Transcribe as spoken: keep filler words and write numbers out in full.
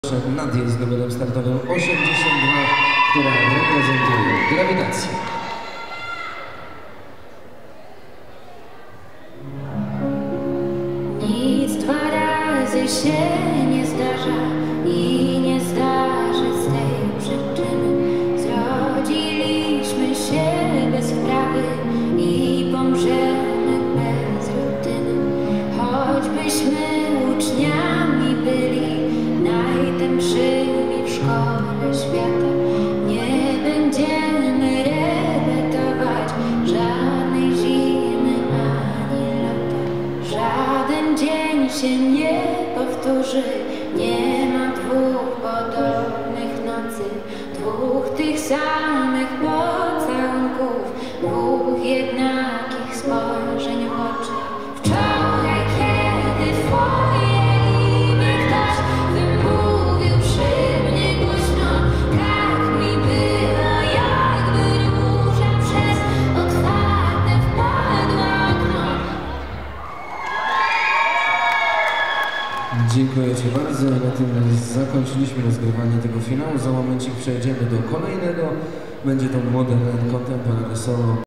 Nadię z numerem startowym osiemdziesiąt dwa, która reprezentuje Grawitację. Nic dwa razy się nie zdarza i nie zdarzy z tej przyczyny. Zrodziliśmy się bez wprawy i pomrzemy bez rutyny. Choćbyśmy uczniami byli najtępszymi w szkole świata, nie będziemy repetować żadnej zimy ani lata. Żaden dzień się nie powtórzy, nie ma dwóch podobnych nocy, dwóch tych samych pocałunków, dwóch jednakich spojrzeń w oczy. Wczoraj, kiedy twoje imię ktoś wymówił przy mnie głośno, tak mi było, jakby róża przez otwarte wpadła okno. Dziękuję Ci bardzo i na tym zakończyliśmy rozgrywanie tego finału. Za momencik przejdziemy do kolejnego. Będzie to Modern Contemporary Solo.